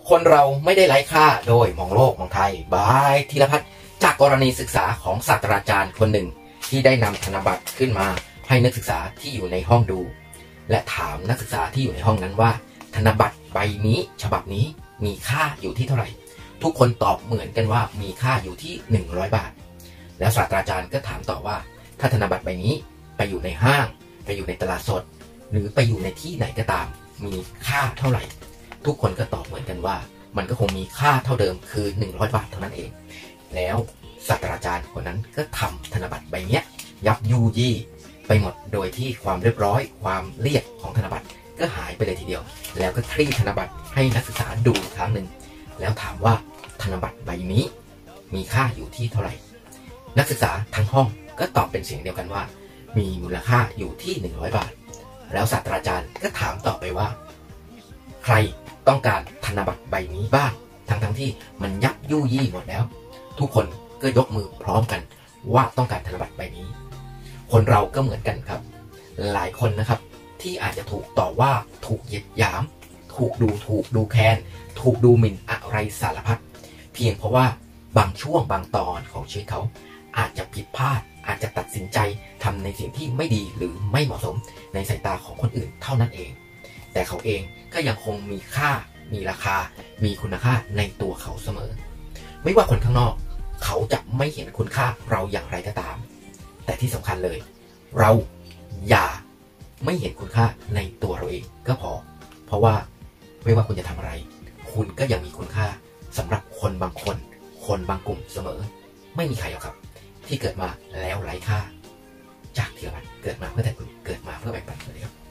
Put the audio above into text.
คนเราไม่ได้ไร้ค่าโดยมองโลกมองไทยบายธีรพัฒน์จากกรณีศึกษาของศาสตราจารย์คนหนึ่งที่ได้นำธนบัตรขึ้นมาให้นักศึกษาที่อยู่ในห้องดูและถามนักศึกษาที่อยู่ในห้องนั้นว่าธนบัตรใบนี้ฉบับนี้มีค่าอยู่ที่เท่าไหร่ทุกคนตอบเหมือนกันว่ามีค่าอยู่ที่100 บาทแล้วศาสตราจารย์ก็ถามต่อว่าถ้าธนบัตรใบนี้ไปอยู่ในห้างไปอยู่ในตลาดสดหรือไปอยู่ในที่ไหนก็ตามมีค่าเท่าไหร่ทุกคนก็ตอบเหมือนกันว่ามันก็คงมีค่าเท่าเดิมคือ100 บาทเท่านั้นเองแล้วศาสตราจารย์คนนั้นก็ทำธนบัตรใบนี้ยับยุยี่ไปหมดโดยที่ความเรียบร้อยความเรียบของธนบัตรก็หายไปเลยทีเดียวแล้วก็คลี่ธนบัตรให้นักศึกษาดูอีกครั้งหนึ่งแล้วถามว่าธนบัตรใบนี้มีค่าอยู่ที่เท่าไหร่นักศึกษาทั้งห้องก็ตอบเป็นเสียงเดียวกันว่ามีมูลค่าอยู่ที่100 บาทแล้วศาสตราจารย์ก็ถามต่อไปว่าใครต้องการธนบัตรใบนี้บ้างทั้งที่มันยับยุยี่หมดแล้วทุกคนก็ยกมือพร้อมกันว่าต้องการธนบัตรใบนี้คนเราก็เหมือนกันครับหลายคนนะครับที่อาจจะถูกต่อว่าถูกเหยียดหยามถูกดูแคลนถูกดูหมิ่นอะไรสารพัดเพียงเพราะว่าบางช่วงบางตอนของชีวิตเขาอาจจะผิดพลาดอาจจะตัดสินใจทำในสิ่งที่ไม่ดีหรือไม่เหมาะสมในสายตาของคนอื่นเท่านั้นเองแต่เขาเองก็ยังคงมีค่ามีราคามีคุณค่าในตัวเขาเสมอไม่ว่าคนข้างนอกเขาจะไม่เห็นคุณค่าเราอย่างไรก็ตามแต่ที่สำคัญเลยเราอย่าไม่เห็นคุณค่าในตัวเราเองก็พอเพราะว่าไม่ว่าคุณจะทำอะไรคุณก็ยังมีคุณค่าสำหรับคนบางคนคนบางกลุ่มเสมอไม่มีใครหรอกครับที่เกิดมาแล้วไร้ค่าจากธีรพัฒน์เกิดมาเพื่อแต่คุณเกิดมาเพื่อแบ่งปันเลยครับ